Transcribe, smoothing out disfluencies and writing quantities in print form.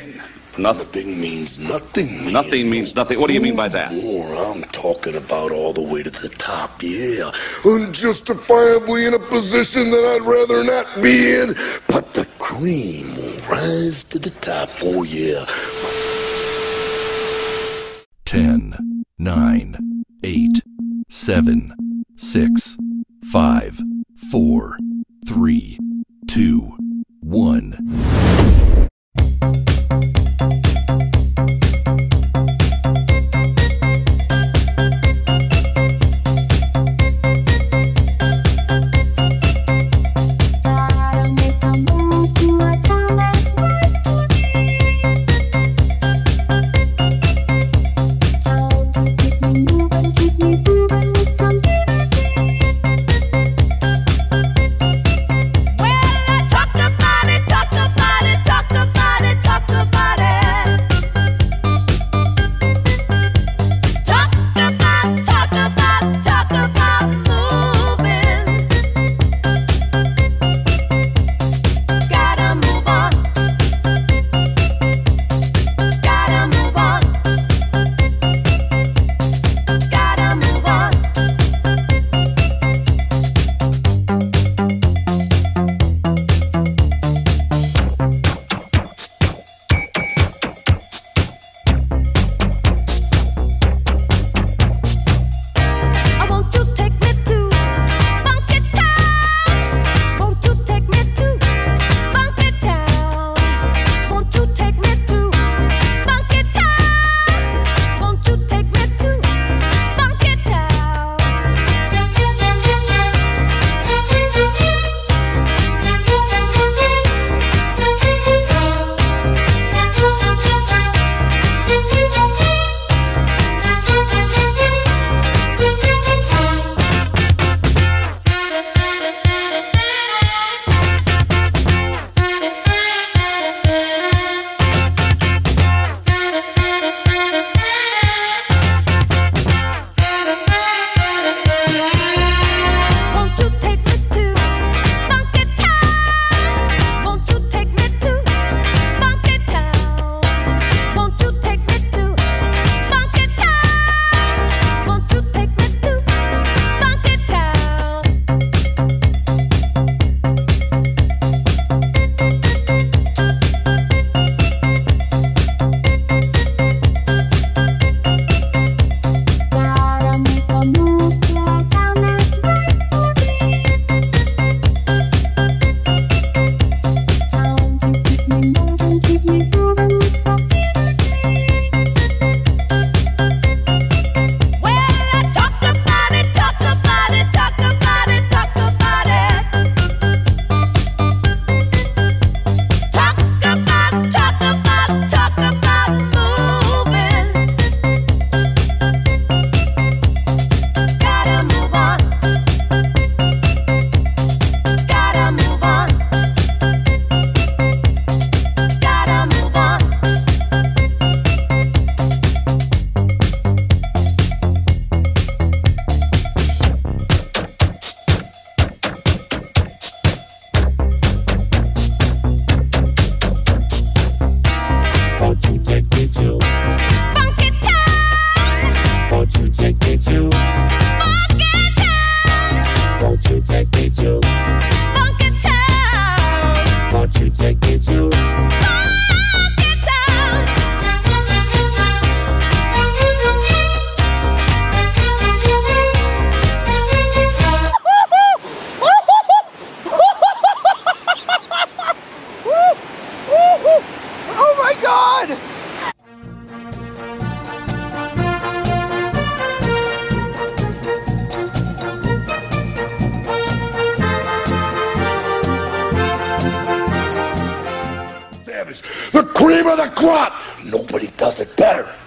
Nothing means nothing. Nothing means nothing. What do you mean by that? More, I'm talking about all the way to the top, yeah. Unjustifiably in a position that I'd rather not be in, but the cream will rise to the top, oh yeah. 10, 9, 8, 7, 6, 5, 4, 3, 2, 1. The cream of the crop! Nobody does it better.